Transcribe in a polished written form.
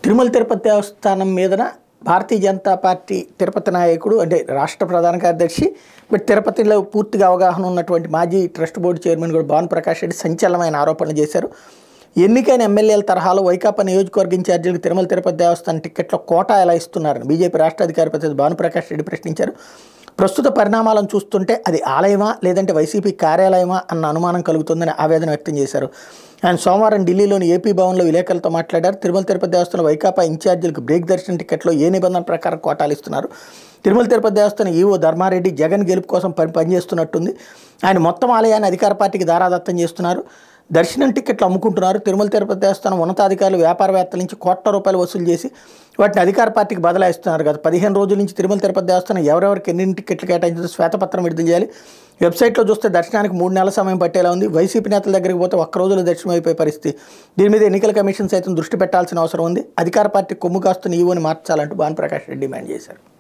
తిరుమల తిరుపతి దేవస్థానం మీదన భారతీయ జనతా పార్టీ తిరుపతి నాయకుడు అంటే రాష్ట్ర ప్రధాన కార్యదర్శి బట్ తిరుపతిలో పూర్తిగా అవగాహన ఉన్నటువంటి మాజీ ట్రస్ట్ బోర్డు చైర్మన్ కూడా భానుప్రకాష్ రెడ్డి సంచలనమైన ఆరోపణలు చేశారు. ఎన్నికైన ఎమ్మెల్యేల తరహాలో వైకాపా నియోజకవర్గ ఇన్ఛార్జీలకు తిరుమల తిరుపతి దేవస్థానం టిక్కెట్లో కోటా ఎలా ఇస్తున్నారని బీజేపీ రాష్ట్ర అధికార ప్రతినిధి భానుప్రకాష్ రెడ్డి ప్రశ్నించారు. ప్రస్తుత పరిణామాలను చూస్తుంటే అది ఆలయమా లేదంటే వైసీపీ కార్యాలయమా అన్న అనుమానం కలుగుతుందని ఆవేదన వ్యక్తం చేశారు. ఆయన సోమవారం ఢిల్లీలోని ఏపీ భవన్లో విలేకరులతో మాట్లాడారు. తిరుమల తిరుపతి దేవస్థానం వైకాపా ఇన్ఛార్జీలకు బ్రేక్ దర్శనం టికెట్లో ఏ నిబంధన ప్రకారం కోటాలు ఇస్తున్నారు? తిరుమల తిరుపతి దేవస్థానం ఈవో ధర్మారెడ్డి జగన్ గెలుపు కోసం పనిచేస్తున్నట్టుంది. ఆయన మొత్తం ఆలయాన్ని అధికార పార్టీకి దారాదత్తం చేస్తున్నారు. దర్శనం టికెట్లు అమ్ముకుంటున్నారు. తిరుమల తిరుపతి దేవస్థానం ఉన్నతాధికారులు వ్యాపారవేత్తల నుంచి కోట్ల రూపాయలు వసూలు చేసి వాటిని అధికార పార్టీకి బదలాయిస్తున్నారు. గత 15 రోజుల నుంచి తిరుమల తిరుపతి దేవస్థానం ఎవరెవరికి ఎన్ని టికెట్లు కేటాయించారో శ్వేతపత్రం విడుదల చేయాలి. వెబ్సైట్లో చూస్తే దర్శనానికి 3 నెలల సమయం పట్టేలా ఉంది. వైసీపీ నేతల దగ్గరికి పోతే ఒక్క రోజులో దర్శనం అయిపోయే పరిస్థితి. దీని మీద ఎన్నికల కమిషన్ సైతం దృష్టి పెట్టాల్సిన అవసరం ఉంది. అధికార పార్టీ కొమ్ము కాస్తున్న ఈవోని మార్చాలంటూ భానుప్రకాష్ రెడ్డి డిమాండ్ చేశారు.